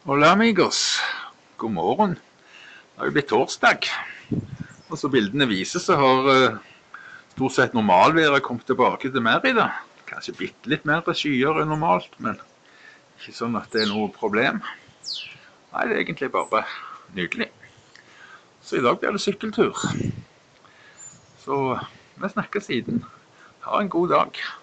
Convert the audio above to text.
Hola amigos, god morgen. Det har jo blitt torsdag, og så bildene viser så har stort sett normalværet kommet tilbake til Merida. Kanskje bitte litt mer skyer enn normalt, men ikke sånn at det er noe problem. Nei, det er egentlig bare nydelig. Så i dag blir det sykkeltur. Så vi snakkes siden. Ha en god dag.